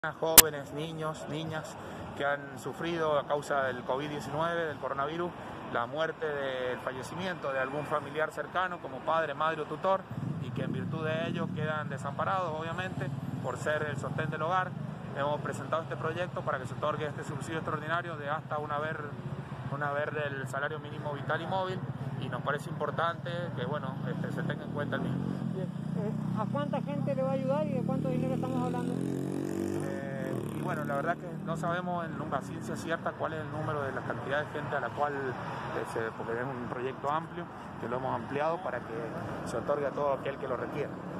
Jóvenes, niños, niñas que han sufrido a causa del COVID-19, del coronavirus, la muerte, del fallecimiento de algún familiar cercano como padre, madre o tutor, y que en virtud de ello quedan desamparados, obviamente, por ser el sostén del hogar. Hemos presentado este proyecto para que se otorgue este subsidio extraordinario de hasta una vez del salario mínimo vital y móvil, y nos parece importante que se tenga en cuenta el mismo. Bien. ¿A cuánta gente le va a ayudar y de cuánto dinero estamos hablando? Y bueno, la verdad que no sabemos a ciencia cierta cuál es el número de la cantidad de gente a la cual, porque es un proyecto amplio, que lo hemos ampliado para que se otorgue a todo aquel que lo requiera.